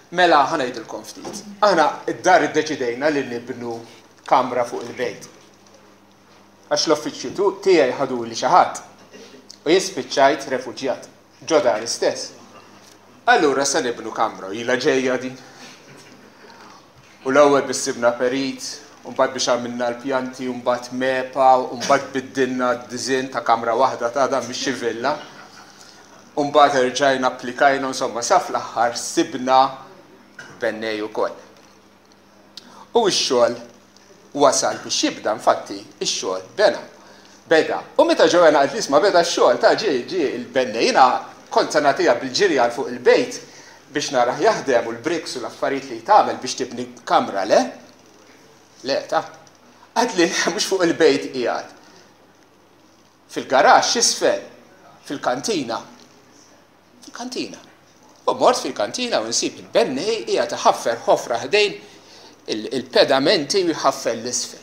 Mela ħanajdilkom ftit. Aħna id-dar iddeċidejna li nibnu kamra fuq il-bejt. Għax l-uffiċċju tiegħi ħadu li xi ħadd u jispiċċajt refuġjat ġo dar istess. Allura se nibnu kamra, ilha ġejja din. U l-ewwel bissibna perit, u mbagħad biex għamilna l-pjanti, u mbagħad mepa, u mbagħad biddilna d-diżinn ta' kamra waħda ta' dan mhix xi villa. U mbagħad irġajna applikajna insomma sa fl-aħħar sibna bennej ukoll. U x-xogħol wasal biex jibda infatti x-xogħol beda. U meta ġewwa qalt isma' beda x-xogħol ta' ġie il-bennej jiena kont se nagħtiha bil-ġirja fuq il-bejt biex naraħ jaħdem u l-briks u l-affarijiet li tagħmel biex tibni kamra le? Le ta' qalt li mhux fuq il-bejt qiegħed. Fil-garaxx isfel, fil-kantina. Fil-kantina. U mort fil-kantina u nsib il-bennej qiegħed iħaffer ħofra ħdejn il-pedamenti u jħaffer l-isfel.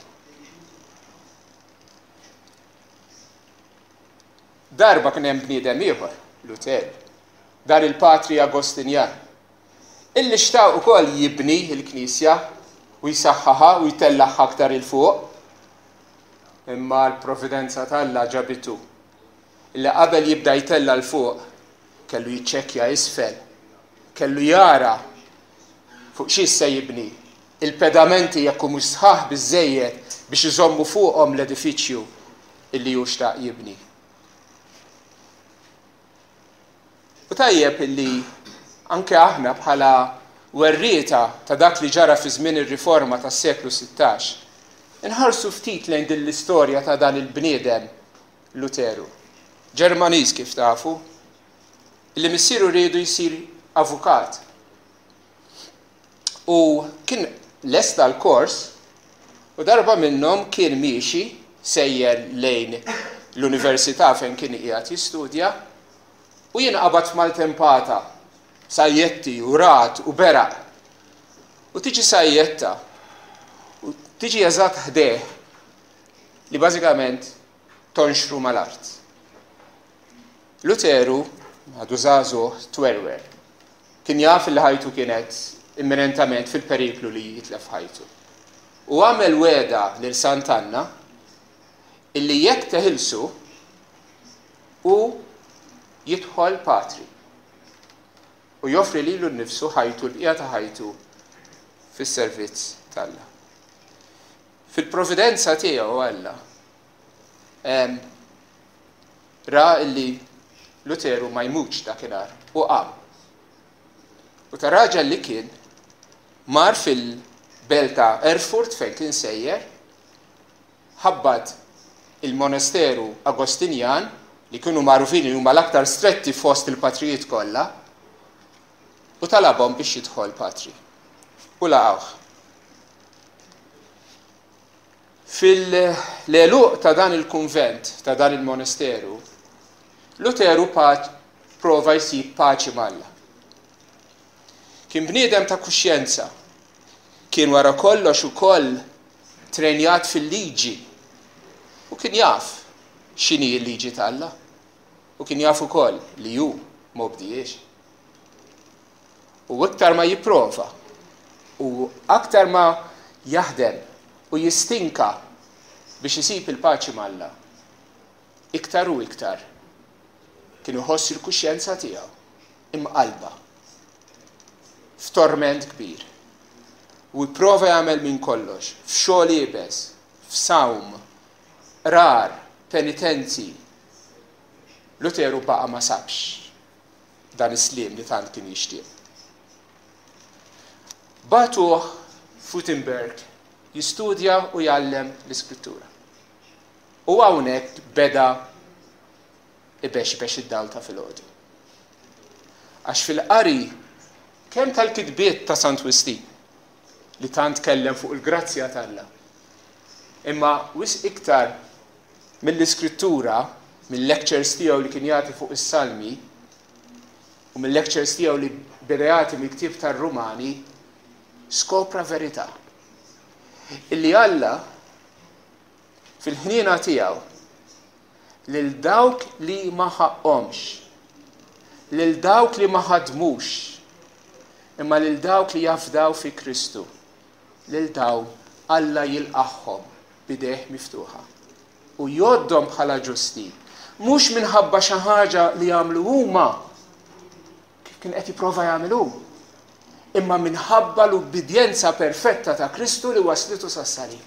Darba kien hemm bniedem ieħor, Luter, dar il-Patri Agostinjan, illi xtaq ukoll jibni l-Knisja u jsaħħaha u jtellaħħa aktar il-fuq, imma l-Providenza talla ġabitu. Illi qabel jibda jtella l-fuq, kellu jiċċekkja isfel, kellu jara fuq xi se jibni. Il-pedamenti jekk mhux sħaħ biżżejjed biex iżommu fuqhom l-edifiċċju illi hu xtaq jibni. U tajjeb illi anke aħna bħala werrieta ta' dak li ġara fi żmien ir-riforma tas-seklu 16 inħarsu ftit lejn din l-istorja ta' dan il-bniedem Luteru. Ġermaniż kif tafu, illi missieru riedu jsir avukat. U kien lesta l-kors u darba minnhom kien miexi sejjer lejn l-università fejn kien qiegħed jistudja u jinqabad mal-tempata, sajjetti u rat u beraq. U tiġi sajjetta u tiġi eżatt ħdeh li bażikament tonxru mal-art. Luteru għadu żagħżugħ twerwer. Kien jaf li ħajtu kienet imminentament fil-periklu li jitlef ħajtu. U għamel weda lil Sant'Anna illi jekk teħilsu u jidħol patri u joffri lilu nnifsu ħajtu l-bqija ta' ħajtu fis-servizz tal-Alla. Fil-providenza tiegħu Alla ra illi Luteru ma jmutx dakinhar u qam. U ta' raġel li kien mar fil-belt ta' Erfurt fejn kien sejjer, ħabbad il-monesteru Agostinjan li kienu magħrufin li huma l-aktar stretti fost il-patrijiet kollha u talabhom biex jidħol patri. U laqgħuh. Fil-għeluq ta' dan il-kunvent, ta' dan il-monesteru, Luteru prova jsib paċi mal-Alla. Kien bniedem ta' kuxjenza, kien wara kollox ukoll trenjat fil-liġi u kien jaf x'inhi l-liġi tal-Alla u kien jaf ukoll li hu ma bdiex. U iktar ma jipprova u aktar ma jaħdem u jistinka biex isib il-paċi mal-Alla, iktar u iktar kien iħoss il-kuxjenza tiegħu imqalba f'torment kbir. U jipprova jagħmel minn kollox, f'xogħol iebes, f'sawm, rar, penitenzi. Luteru baqa' ma sabx dan is-sliem li tant kien jixtieq. Batuh f'Wittenberg jistudja u jgħallem l-iskrittura. U hawnhekk beda ibexbex id-dawl ta' filgħodu. Għax fil-qari kemm tal-kitbiet ta' Sant Wistin li tant tkellem fuq il-grazzja tal-Alla. Imma wis iktar mill-iskrittura, mill-lectures tiegħu li kien jagħti fuq is-Salmi u mill-lectures tiegħu li beda jagħti mill-ktieb tar-Rumani, skopra verità. Illi Alla fil-ħniena tiegħu lil dawk li ma ħaqhomx, lil dawk li ma ħadmux, imma lil dawk li jafdaw fi Kristu. Lil daw Alla jilqaħħom bidejh miftuħa u jgħoddhom bħala ġusti. Mhux minħabba xi ħaġa li jagħmlu huma kif kien qed jipprova jagħmlu, imma minħabba l-ubbidjenza perfetta ta' Kristu li waslitu sas-salib.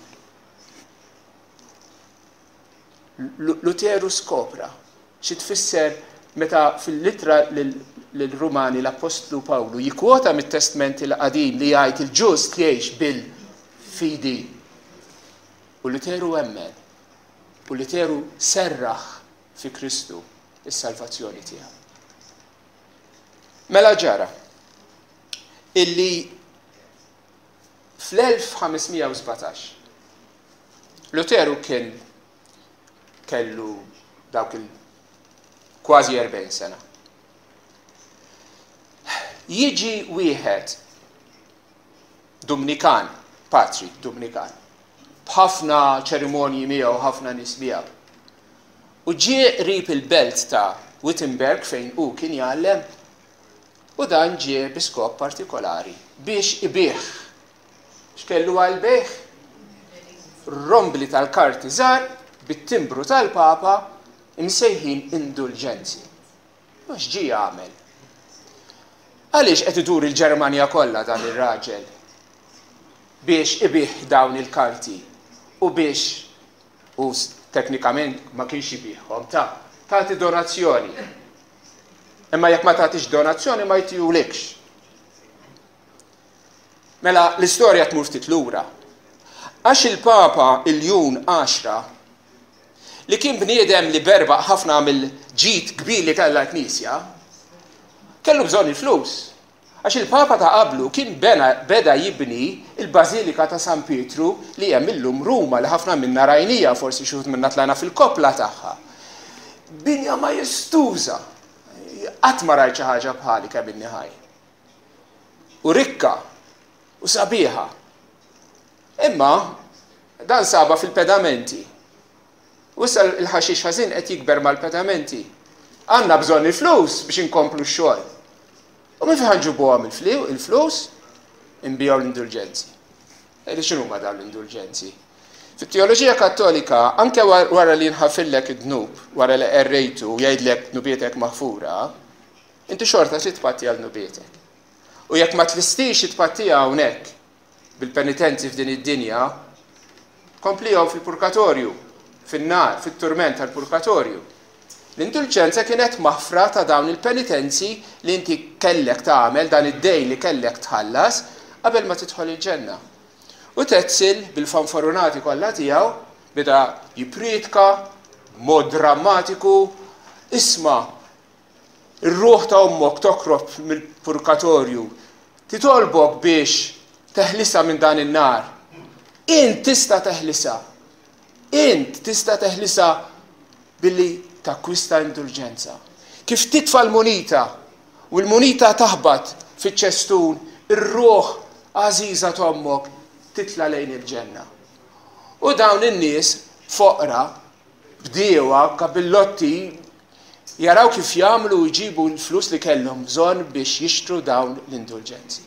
Luteru skopra xi tfisser meta fil-littra lill-Rumani l-Apostlu Pawlu jikkwota mit-Testament il-Qadim li jgħid il-ġust jgħix bil-fidi. U Luteru emmen, u Luteru serraħ fi Kristu is-salvazzjoni tiegħu. Mela ġara illi fl-1517 Luteru kellu dawk kważi 40 sena. Jiġi wieħed Dominikan, Patri Dominikan, b'ħafna ċerimonji miegħu, ħafna nies miegħu. U ġie qrib il-belt ta' Wittenberg fejn hu kien jgħallem u dan ġie bi skop partikolari biex ibih. X'kellu għal bih? Rombli tal-karti żgħar bit-timbru tal-Papa imsejħin indulġenzi. Mhux ġie jagħmel. Għaliex qed idur il-Ġermanja kollha dan ir-raġel biex ibih dawn il-karti u biex teknikament ma kienx ibihom tagħti donazzjoni. Imma jekk ma tagħtix donazzjoni ma jtijulekx. Mela l-istorja tmur ftit lura. Għax il-Papa il-Jun 10 li kien bniedem li berbaħ ħafna mill-ġid kbir li kellha l-Knisja, kellu bżonn il-flus. Għax il-Papa ta' qablu kien beda jibni il-Bażilika ta' San Pietru li hemm illum Ruma li ħafna minna rajnija forsi xi wħud minna tlajna fil-kopla tagħha. Binja majestuża. Qatt ma rajt xi ħaġa bħali kemm in-niħaj. U rikka u sabiħa. Imma dan saba fil-pedamenti. U issa l-ħaxix ħażin qed jikber mal-pedamenti. Għandna bżonn il-flus biex inkomplu x-xogħol. U min fejn ħanġibuhom il-flus? Inbijaw l-indulġenzi. Edi x'inhuma dawn l-indulġenzi? Fit-teoloġija Kattolika, anke wara li nħafillek id-dnub, wara li qerrejtu u jgħidlek dnubietek maħfura, inti xorta trid tpattija l-dnubietek. U jekk ma tlistix tpattija hawnhekk bil-penitenzi f'din id-dinja, komplihom fil-purgatorju, fin-nar, fit-turment tal-purgatorju. L-indulġenza kienet maħfra ta' dawn il-penitenzi li inti kellek tagħmel dan id-dejn li kellek tħallas qabel ma tidħol il-ġenna. U Tetzel bil-fanfarunati kollha tiegħu beda jipritka mod drammatiku, isma' ir-ruħ ta' ommok tokrob mill-purgatorju, titolbok biex teħlisa minn dan in-nar. Int tista' teħlisa. Int tista' teħlisa billi takkwista indulġenza. Kif titfa' l-munita u l-munita taħbat fiċ-ċestun, ir-ruħ għażiża tommok titla lejn il-ġenna. U dawn in-nies foqra, bdiewa, kabillotti jaraw kif jagħmlu jġibu l-flus li kellhom bżonn biex jixtru dawn l-indulġenzi.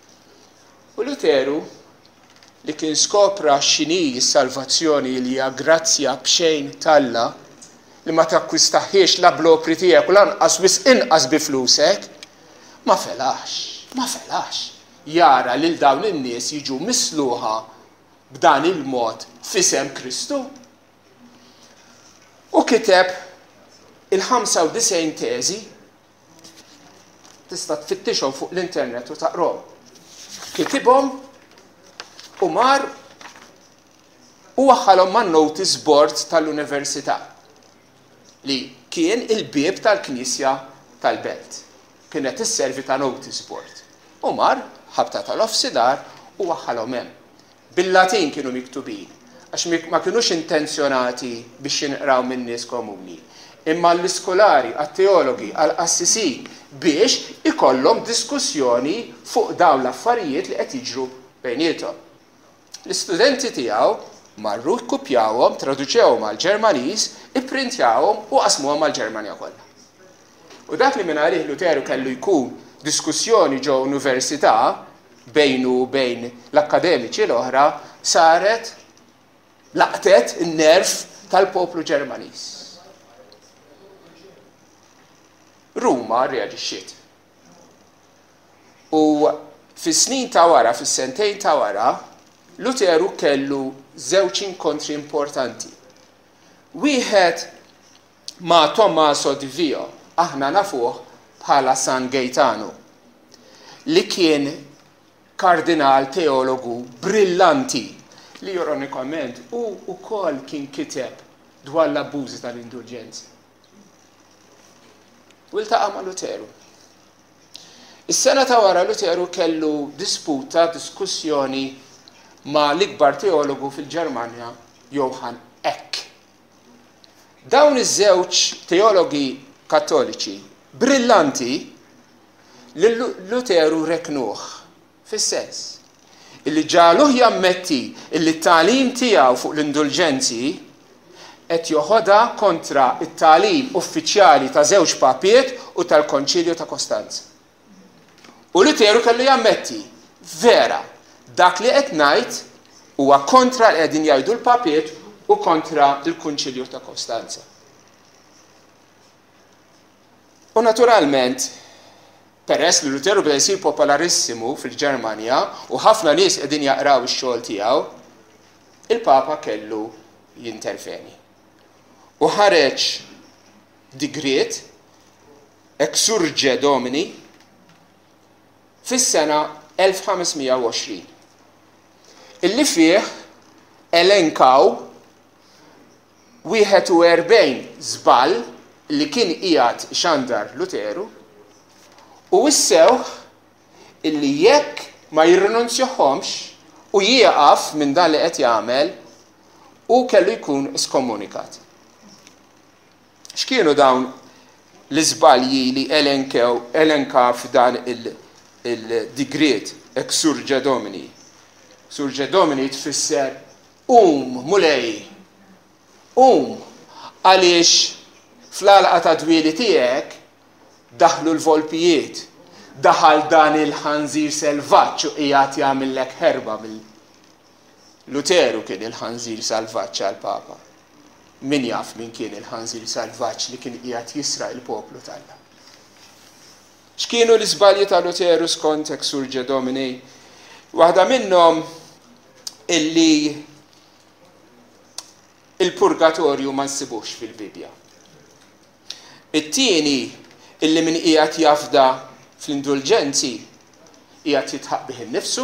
U Luteru li kien skopra x'inhi s-salvazzjoni li hija grazzja b'xejn talla li ma takkwistaħiex la blopri tiegħek u lanqas wis inqas bi flusek, ma felax. Jara lil dawn in-nies jiġu misluħa b'dan il-mod f'isem Kristu. U kiteb il-95 teżi tista' tfittixhom fuq l-internet u taqrom. Kitibhom u mar u waħħalhom man-notice board tal-Università li kien il-bieb tal-Knisja tal-Belt. Kienet isservi ta' notice board. U mar ħabta tal-offsidar u waħħalhom hemm. Bil-Latin kienu miktubin, għax ma kienux intenzjonati biex jinqraw minn nies komuni. Imma l-iskolari, għat-teologi, għal-qassisi biex ikollhom diskussjoni fuq dawn l-affarijiet li qed jiġru bejniethom. L-istudenti tiegħu marru kkupjawhom, traduċewhom għall-Ġermaniż, ipprintjawhom u qasmuhom għall-Ġermanja kollha. U dak li minn għalih Luteru kellu jkun diskussjoni ġo università bejnu u bejn l-akkademiċi l-oħra saret laqtet in-nerv tal-poplu Ġermaniż. Ruma reaġixxiet. U fis-snin ta' wara, fis-sentejn ta' wara, Luteru kellu żewġ inkontri importanti. Wieħed ma' Tommaso di Vio, aħna nafuh bħala San Gaetano, li kien kardinal teologu brillanti li ironikament u wkoll kien kiteb dwar l-abbużi tal-indulġenzi. U iltaqa' ma' Luteru. Is-sena ta' wara Luteru kellu disputa, diskussjoni ma' l-ikbar teologu fil-Ġermanja, Johann Eck. Dawn iż-żewġ teologi kattoliċi brillanti li Luteru reknuh fis-sens illi ġaluh jammetti illi t-tagħlim tiegħu fuq l-indulġenzi qed joħodha kontra t-tagħlim uffiċjali ta' żewġ papiet u tal-Konċilju ta' Kostanza. U Luteru kellu jammetti, vera, dak li qed ngħid huwa kontra li qegħdin jgħidu l-papiet u kontra l-Kunċilju ta' Kostanza. U naturalment, peress li Luteru beda jsir popolarissimu fil-Ġermanja u ħafna nies qegħdin jaqraw ix-xogħol tiegħu, il-Papa kellu jinterveni. U ħareġ digriet Exsurge Domini fis-sena 1520. Illi fih elenkaw 41 żball li kien qiegħed ixandar Luteru u wissew illi jekk ma jirrinunzjahomx u jieqaf minn dan li qed jagħmel u kellu jkun eskomunikat. X'kienu dawn l-iżbalji li elenka f'dan il-digriet Exsurge Domini? Exsurge Domini tfisser mulej, għaliex fl-għalqa ta' dwieli tiegħek daħlu l-volpijiet, daħal dan il-ħanżir selvaġġ u qiegħed jagħmellek ħerba Luteru kien il-ħanżir selvaġġ għall-Papa. Min jaf min kien il-ħanżir selvaġġ li kien qiegħed jisraq il-poplu tagħna. X'kienu l-iżbalji ta' Luteru skont Exsurge Domini? Waħda minnhom illi il-purgatorju ma nsibux fil-Bibja. It-tieni illi min qiegħed jafda fl-indulġenzi qiegħed jitħaq bih innifsu,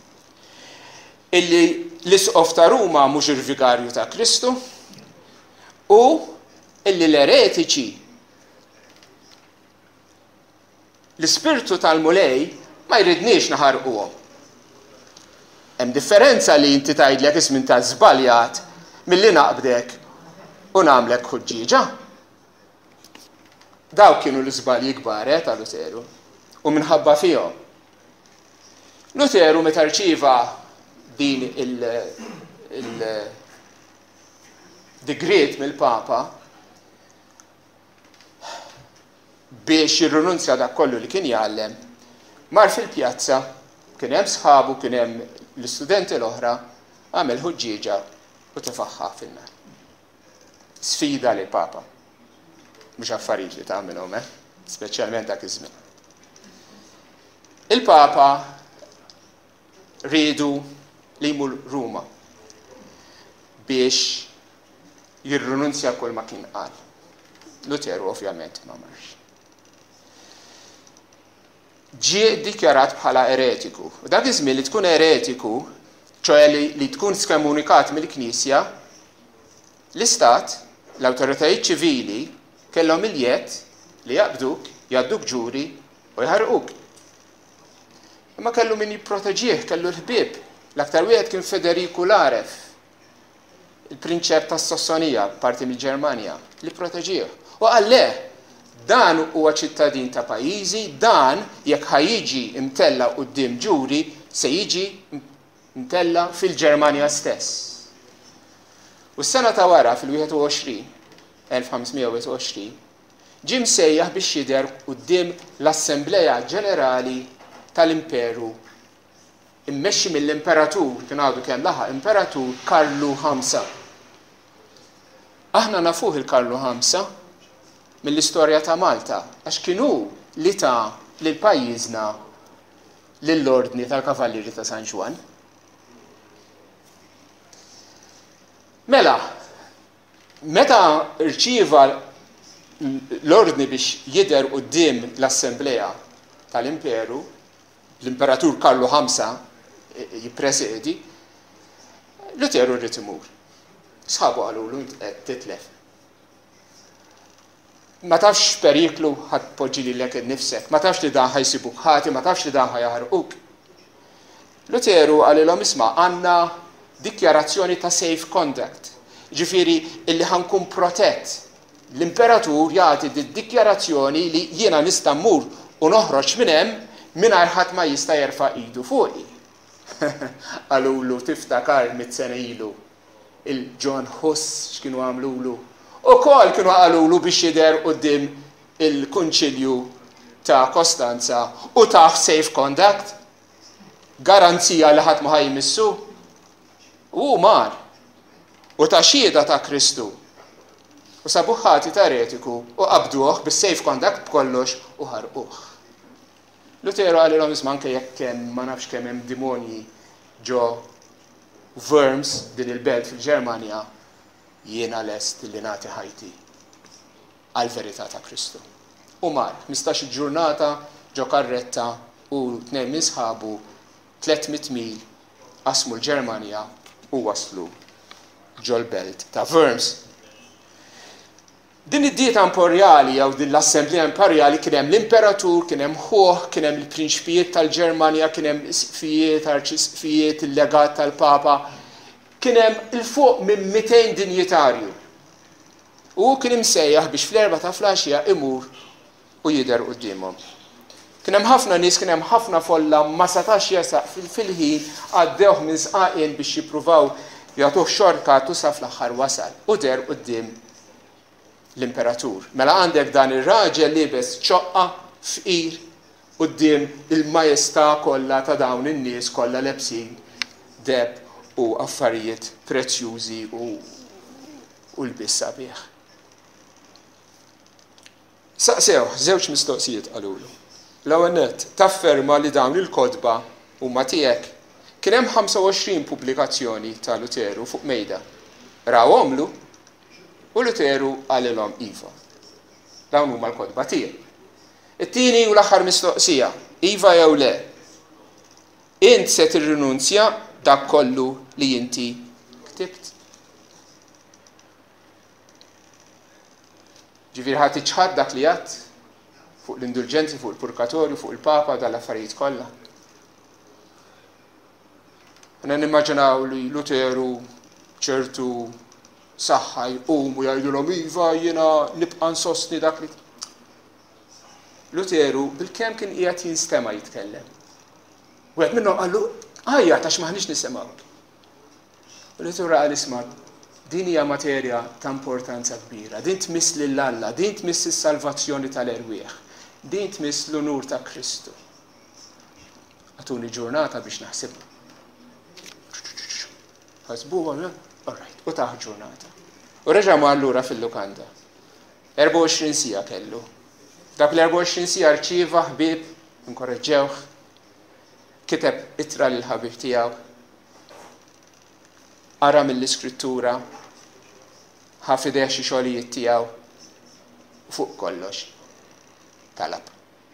illi l-Isqof ta' Ruma mhux il-Vigarju ta' Kristu, u illi l-eretiċi l-ispirtu tal-mulej ma jridniex naħarquhom. Hemm differenza li inti tgħidlek ismin ta' żbaljat milli naqbdek u nagħmlek ħuġġieġa. Dawk kienu l-iżbalji kbar ta' Luteru u minħabba fihom. Luteru meta rċieva din il-digriet mill-Papa biex jirrinunzja dak kollu li kien jgħallem, mar fil-pjazza, kien hemm sħabu, kien hemm l-istudenti l-oħra, għamel ħuġġieġa u tefaħħa fin-nar. Sfida lil Papa. Mhux affarijiet li tagħmilhom, speċjalment dak iż-żmien. Il-Papa riedu li jmur Ruma biex jirrinunzja kull ma kien qal. Luteru ovvjament ma marx. Ġie ddikjarat bħala eretiku. U dak iż-żmien li tkun eretiku, ċoe li tkun skomunikat mill-Knisja, l-Istat, l-awtoritajiet ċivili kellhom il-jett li jaqbduk, jgħadduk ġuri u jħarquk. Imma kellu min jipproteġih, kellu l-ħbieb. L-aktar wieħed kien Federiku l-Aref, il-prinċep tas-Sassonija, parti mill-Ġermanja, li proteġih. U għalleh, dan huwa ċittadin ta' pajjiżi, dan jekk ħajjiġi imtella quddiem ġuri se jiġi imtella fil-Ġermanja stess. U s-sena ta' wara fil-21, 1521, ġie msejjaħ biex jidher quddiem l-Assembleja Ġenerali tal-Imperu immexxi mill-Imperatur, kien għadu kemm laħaq Imperatur Karlu V. Aħna nafuh il-Karlu V mill-istorja ta' Malta, għax kienu li ta' lil pajjiżna lill-Ordni tal-Kavallieri ta' San Juan. Mela, meta rċieva l-Ordni biex jidher quddiem l-Assembleja tal-Imperu, l-Imperatur Karlu V jippresedi, Luteru rrid imur. Sħabu għalulu qed titlef. Ma tafx periklu ħadd poġġi lilek innifsek, ma tafx li dan ħajsibuk ħati, ma tafx li dan ħajaħrquk. Luteru għalilhom isma' għandna dikjarazzjoni ta' safe conduct. Ġifieri illi ħankun protett. L-Imperatur jagħti d-dikjarazzjoni li jiena nista' mmur u noħroġ minn hemm mingħajr ħadd ma jista' jerfa' idu fuqi. Għalulu tiftakar mit-sena ilu il-John Huss x'kienu għamlulu. Ukoll kienu għalulu biex jidher quddiem il-Kunċilju ta' Kostanza u ta' safe conduct, garanzija li ħadd ma ħajmissu. U mar. U ta' xhieda ta' Kristu. U sabuh ħati teoretiku u qabduh bis-safe conduct b'kollox u ħarquh. Luteru għalilhom isma' anke jekk hemm ma nafx kemm hemm dimonji ġo Worms din il-belt fil-Ġermanja, jiena lest li nagħti ħajti għall-verità ta' Kristu. U mar, 15 ġurnata ġo karretta u 2 minn sħabu 300 mil qasmu l-Ġermanja u waslu ġo l-belt ta' Worms. Din id-dieta imperjali jew din l-Assembleja Imperjali kien hemm l-Imperatur, kien hemm ħuh, kien hemm il-Prinċipijiet tal-Ġermanja, kien hemm isqfijiet, arċisqfijiet, il-legat tal-Papa, kien hemm il-fuq minn 200 dinjitarju. U kien imsejjaħ biex fl-4 ta' flaxija imur u jidher qudiemhom. Kien hemm ħafna nies, kien hemm ħafna folla ma setax jesaq fil-ħin għaddewh minn sqaqien biex jippruvaw jagħtuh xorkat u sa fl-aħħar wasal u der quddiem l-Imperatur. Mela għandek dan ir-raġel libes ċoqqa fqir quddiem il-majestà kollha ta' dawn in-nies kollha lebsin deb u affarijiet prezzjużi u l-biss sabiħ. Saqsew, żewġ mistoqsijiet qalulu. L-ewwel nett tafferma li dawn il-kotba huma tiegħek. Kien hemm 25 pubblikazzjoni ta' Luteru fuq mejda. Rawhomlu u Luteru għalilhom iva. Dawn huma l-kotba tiegħek. It-tieni u l-aħħar mistoqsija, iva jew le. Int se tirrinunzja dak kollu li inti ktibt. Ġifieri ħadd iċħad dak li għadt fuq l-indulġenzi, fuq il-purgatorju, fuq il-Papa, dal-affarijiet kollha. Għana nimmaġinaw li Luteru ċertu saħħa jqumu jgħidulhom iva jiena nibqa' nsostni dak li. Luteru bil-kemm kien qiegħed jinstema' jitkellem. Wieħed minnhom qallu ħajja għax m'aħniex nisimgħu. Luteru qal isma' din hija materja ta' importanza kbira, din tmiss lil Alla, din tmiss is-salvazzjoni tal-erwieħ, din tmiss l-unur ta' Kristu. Għatuni ġurnata biex naħsibha. Ħasbuha, alright, u taħ ġurnata. U reġgħu allura fil-lukanda. 24 sija kellu. Dak l-24 sija rċieva ħbieb, inkorreġġewh, kiteb ittra lil ħabib tiegħu. Ara mill-iskrittura, ħafideh xi xogħlijiet tiegħu fuq kollox talab.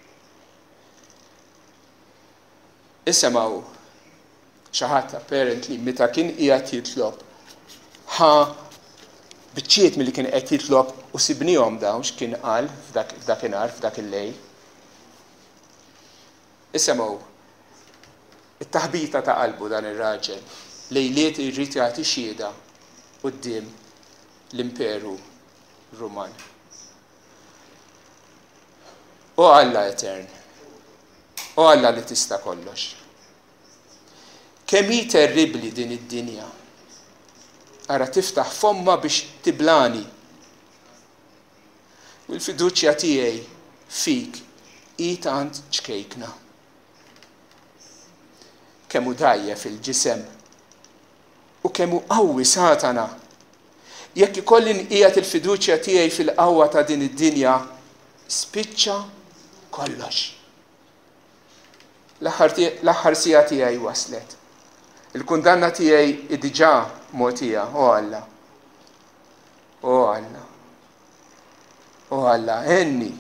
Issemgħu xi ħadd apparently meta kien qiegħed jitlob biċċiet milli kien qed jitlob u sibnihom dawn x'kien qal f'dakinhar f'dak il-lejl. Issemgħu it-taħbita ta' qalbu dan ir-raġel lejliet irrid jagħti xhieda quddiem l-Imperu Ruman. O Alla Etern, o Alla li tista' kollox. Kemm hi terribbli din id-dinja. Ara tiftaħ fomma biex tiblani. U l-fiduċja tiegħi fik hi tant ċkejkna. Kemm hu dajjef fil-ġisem u kemm hu qawwi Satana. Jekk ikolli nqiegħed il-fiduċja tiegħi fil-qawwa ta' din id-dinja, spiċċa kollox. L-aħħar sija tiegħi waslet. Il-kundanna tiegħi diġà mogħtija, o Alla. O Alla. O Alla, enni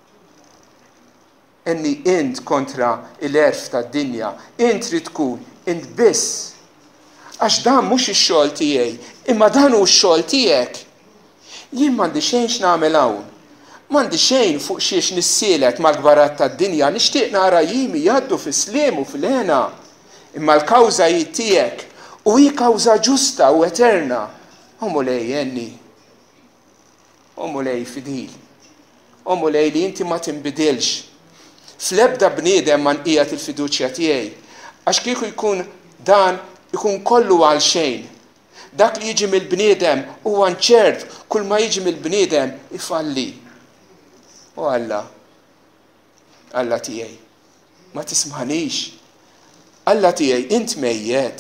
int kontra l-erf tad-dinja, int trid tkun int biss. Għax dan mhux ix-xogħol tiegħi, imma dan hu x-xogħol tiegħek. Jien m'għandi xejn x'nagħmel hawn. M'għandi xejn fuq xiex nissielet mal-gbarat tad-dinja, nixtieq nara jimi jgħaddu fis-sliem u fil-ħena. Imma l-kawża hi tiegħek u hi kawża ġusta u eterna. Omu lej Enni. Omu lej fidil. Omu lej li inti ma tinbidilx. Fl-ebda bniedem ma nqiegħed il-fiduċja tiegħi. Għax kieku jkun dan ikun kollu għal xejn. Dak li jiġi mill-bniedem huwa nċert, kull ma jiġi mill-bniedem ifalli. O Alla, Alla tiegħi, ma tismaħnix. Alla tiegħi, int mejjed.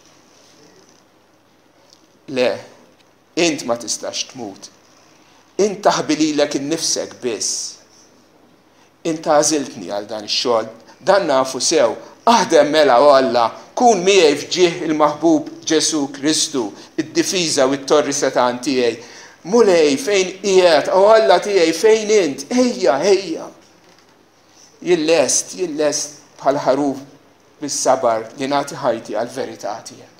Le, int ma tistax tmut. Int taħbililek innifsek biss. Int għażiltni għal dan ix-xogħol, dan nafu sew, aħdem mela o Alla, kun miegħi fġieħ il-maħbub Ġesu Kristu, id-difiża u t-torri setan tiegħi. Mulej fejn qiegħed, o Alla tiegħi fejn int, ejja. Jillest bħal ħaruf bis-sabar li nagħti ħajti għall-verità tiegħek.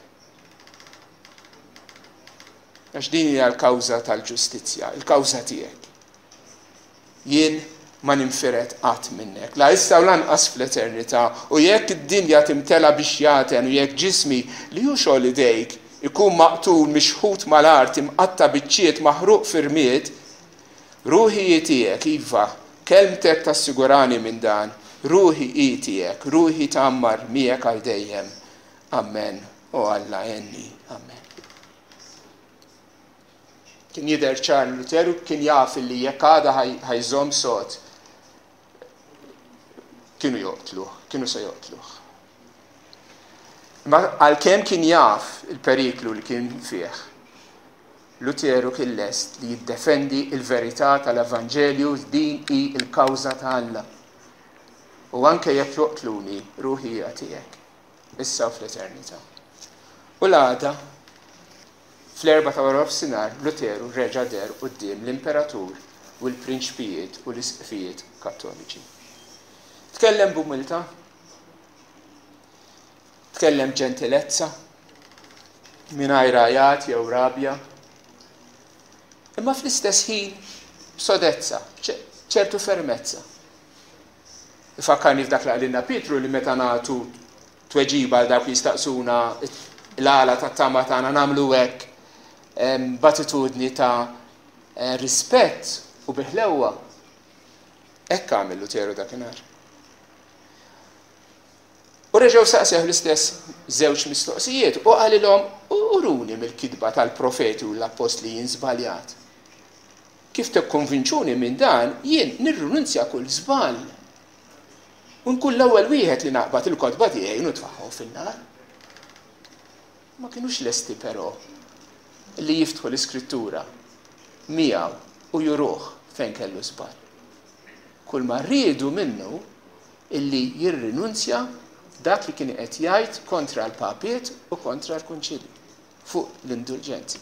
Għax din hija l-kawża tal-ġustizzja, il-kawża tiegħek. Jien ma ninfiret qatt minnek. La issa u lanqas fl-eternità u jekk id-dinja timtela biex jagħten u jekk ġismi li hu xogħol idejk ikun maqtul mixħut mal-art imqatta' biċċiet maħruq firmiet, ruħi hi tiegħek iva, kelmtek tassigurani minn dan, ruħi hi tiegħek, ruħi tagħmmar miegħek għal dejjem. Amen. O Alla Enni. Amen. Kien jidher ċar Luteru kien jaf li jekk għada ħajżomm sod kienu se joqtluh. Ma għalkemm kien jaf il-periklu li kien fih, Luteru kien lest li jiddefendi il-verità tal-Evanġelju din hi l-kawża ta' Alla. U anke jekk joqtluni ruħi hija tiegħek, issa u fl-eternità. U l-għada fl-4 ta' wara f'sinar Luteru reġa' der quddiem l-imperatur u l-prinċipijiet u l-isqfijiet kattoliċi. Tkellem b'umiltà, tkellem ġentilezza, mingħajr għajat jew rabja, imma fl-istess ħin b'sodezza, ċertu fermezza. Ifakkarni f'dak li għalilna Pietru li meta nagħtu tweġiba għal dawk jistaqsuna l-għala tat-tama tagħna nagħmlu hekk b'attitudni ta' rispett u biħlewwa. Hekk għamel Luteru dakinhar. U reġgħu saqsew l-istess żewġ mistoqsijiet u qalilhom uruni mill-kidba tal-profeti u l-apostli jien żbaljat. Kif tikkonvinċuni minn dan, jien nirrinunzja kull żball. U nkun l-ewwel wieħed li naqbad il-kotba tiegħi u nitfaħħu fin-nar. Ma kinux lesti però li jiftħu l-iskrittura miegħu u juruh fejn kellu żball. Kull ma rridu minnu illi jirrinunzja dak li kien qed jgħid kontra l-papiet u kontra l-kunċili fuq l-indulġenzi.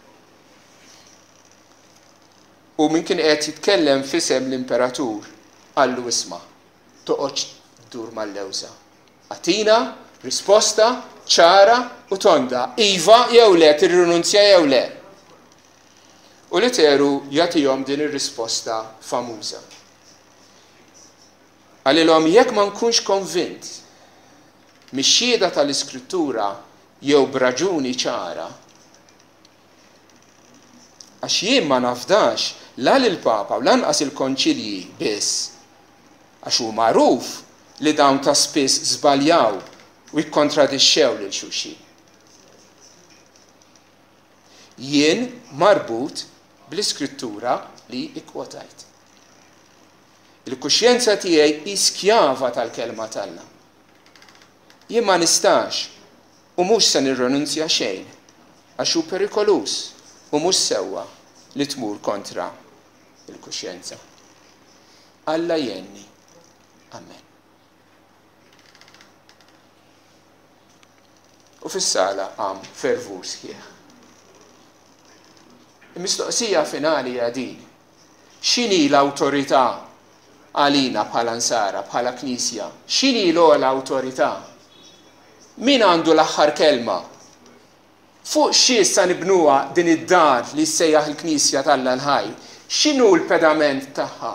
U min kien qed jitkellem f'isem l-imperatur qallu isma' toqgħodx tdur mal-lewża. Atina risposta ċara u tonda, iva jew le tirrinunzja jew le. U Luteru jagħtihom din ir-risposta famuża. Għalilhom jekk ma nkunx konvint mix-xhieda tal-iskrittura jew b'raġuni ċara, għax jien ma nafdax la lill-Papa u lanqas il-konċilji biss, għax hu magħruf li dawn ta' spiss żbaljaw u jikkontradixxew lil xulxin. Jien marbut bl-iskrittura li ikkwotajt. Il-kuxjenza tiegħi hi skjava tal-kelma tagħna. Jien ma nistax u mhux se nirrenunzja xejn għax hu perikolus u mhux sewwa li tmur kontra il-kuxjenza. Alla jenni. Amen. U fis-sala għam fervur sħiħ. Il-mistoqsija finali hija din. X'inhi l-awtorità għalina bħala nsara, bħala knisja? X'inhi l-awtorità? Min għandu l-aħħar kelma? Fuq xi issa nibnuha din id-dar li ssejjaħ il-Knisja tal-Alla l-Ħaj? X'inhu l-pedament tagħha?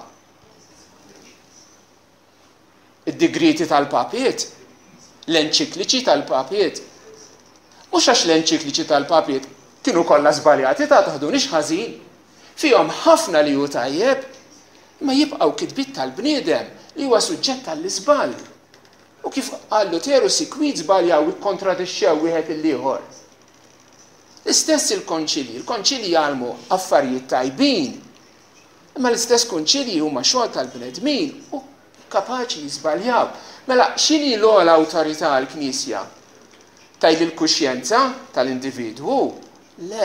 Id-digriti tal-papiet? L-enċikliċi tal-papiet? Mhux għax l-enċikliċi tal-papiet kienu kollha żbaljati ta' taħdunix ħażin. Fihom ħafna li hu tajjeb, imma jibqgħu kitbiet tal-bniedem li huwa suġġett tal-iżball. U kif qal Luteru sikwit żbaljaw ikkontradixxew wieħed il-ieħor. L-istess il-konċilji jgħalmu affarijiet tajbin, imma l-istess konċilji huma xogħol tal-bnedmin u kapaċi jiżbaljaw. Mela x'inhi l-awtorità l-Knisja? Tajli l-kuxjenza tal-individwu? Le.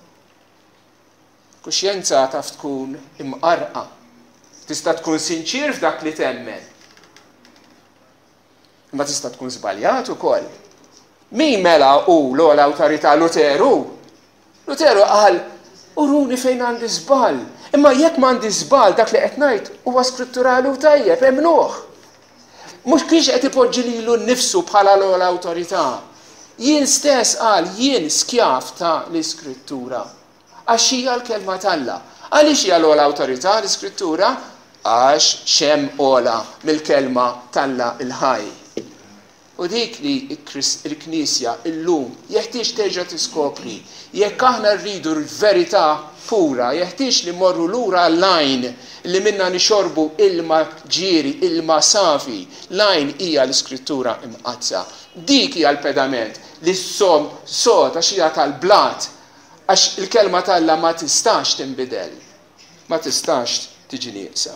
Kuxjenza taf tkun imqarqa. Tista' tkun sinċir f'dak li temmen. Imma tista' tkun żbaljat ukoll. Min mela hu l-awtorità Luteru? Luteru qal uruni fejn għandi żball. Imma jekk m'għandi żball dak li qed ngħid huwa skritturali u tajjeb emnuh. Mhux kienx qed ipoġġi lilu nnifsu bħala l-awtorità. Jien stess qal jien skjaf ta' l-iskrittura. Għax hija l-kelma talla. Għaliex hija l-awtorità l-iskrittura? Għax xem ola mill-kelma talla il-ħaj. U dik li l-Knisja illum jeħtieġ terġa' tiskopri. Jekk aħna rridu l-verità pura, jeħtieġ li morru lura l-lajn li minna nixorbu ilma ġieri, ilma safi. Lajn hija l-iskrittura imqazza. Dik hija l-pedament li s-som sod għax hija tal-blat għax il-kelma talla ma tistax tinbidel, ma tistax tiġi nieqsa.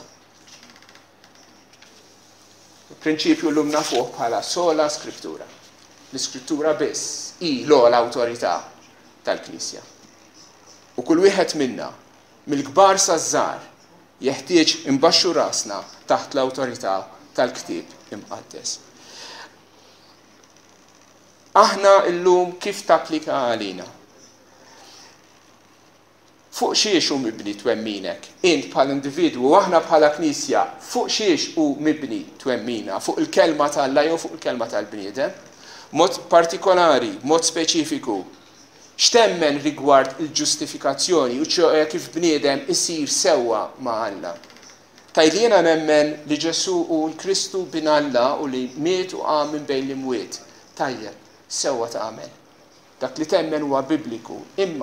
Il-prinċipju llum nafuh bħala sola skrittura. L-iskrittura biss hi l-awtorità tal-Knisja. U kull wieħed minna, mill-kbar saż-żgħar, jeħtieġ imbaxxu rasna taħt l-awtorità tal-Ktieb imqaddes. Aħna llum kif tapplika għalina? Fuq xiex hu mibni twemminek? Int bħal individwu, aħna bħala Knisja, fuq xiex hu mibni twemmina? Fuq il-kelma tal-Alla jew fuq il-kelma tal-bniedem? Mod partikolari, mod speċifiku, x'temmen rigward il-ġustifikazzjoni u kif bniedem isir sewwa ma' Alla. Tajli jiena nemmen li Ġesu u l-Kristu bin Alla u li miet u qam minn bejn l-imwiet. Tajjeb, sewwa tagħmel. Dak li temmen huwa bibliku, imma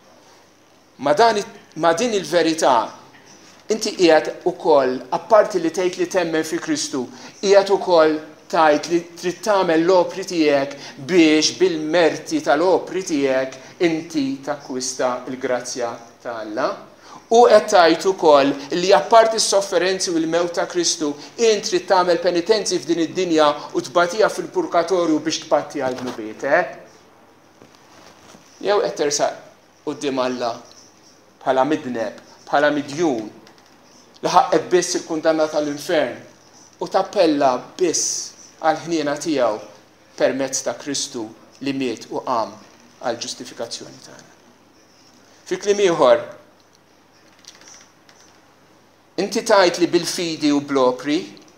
ma din il-verità inti qiegħed ukoll apparti li tgħid li temmen fi Kristu, qiegħed ukoll tajt li trid tagħmel l-opri tiegħek biex bil-merti tal-opri tiegħek inti takkwista l-grazzja ta' Alla. U qed tgħid ukoll li apparti s-sofferenzi u l-mewt ta' Kristu int trid tagħmel penitenzi f'din id-dinja u tbatija fil-purgatorju biex tbatti għal dnubiet, Jew qed tersaq quddiem Alla bħala midneb, bħala midjun li ħaqqet biss il-kundanna tal-infern u tappella biss għal ħniena tiegħu permezz ta' Kristu li miet u qam għal ġustifikazzjoni tagħna. Fi kliem ieħor, inti tajt li bil-fidi u bl-opri,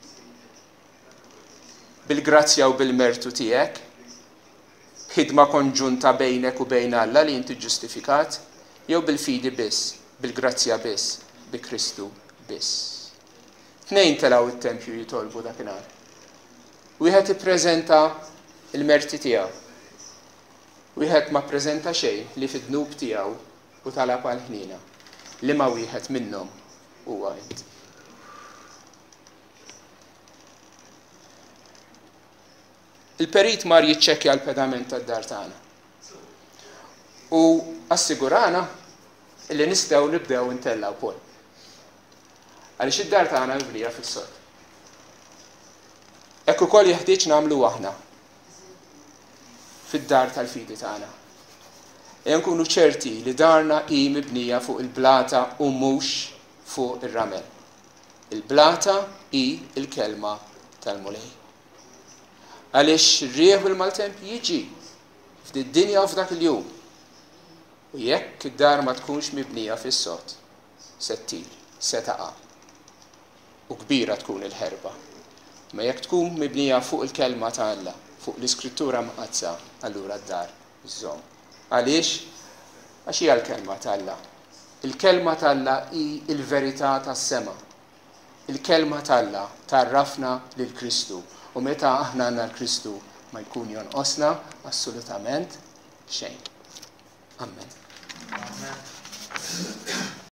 bil-grazzja u bil-mertu tiegħek, ħidma konġunta bejnek u bejn Alla li inti ġustifikat, jew bil-fidi biss, bil-grazzja biss, bi Kristu biss. Tnejn telgħu it-tempju jitolbu dakinhar. Wieħed ippreżenta il-merti tiegħu. Wieħed ma ppreżenta xejn li fid-dnub tiegħu u talab għal ħnina. Liema wieħed minnhom huwa int. Il-perit mar jiċċekkja l-pedament tad-dar tagħna. U assigurana li nistgħu nibdew intellaw pol. Għaliex id-dar tagħna mibnija fis-sod. Hekk ukoll jeħtieġ nagħmlu aħna fid-dar tal-fidi tagħna. Ejja nkunu ċerti li darna hi mibnija fuq il-blata u mhux fuq ir-ramel. Il-blata hi il-kelma tal-Mulej. Għaliex ir-rieħ u l-maltemp jiġi f'did-dinja u f'dak il-jum. U jekk id-dar ma tkunx mibnija fis-sod, se ttil, se taqa'. U kbira tkun il-ħerba. Ma jekk tkun mibnija fuq il-kelma ta' Alla, fuq l-iskrittura mqazza, allura d-dar iżżomm. Għaliex? Għax hija l-kelma ta' Alla. Il-kelma ta' Alla hi l-verità tas-sema. Il-kelma ta' Alla tarrafna lil Kristu. U meta aħna għandna l-Kristu ma jkun jonqosna assolutament xejn. Amen.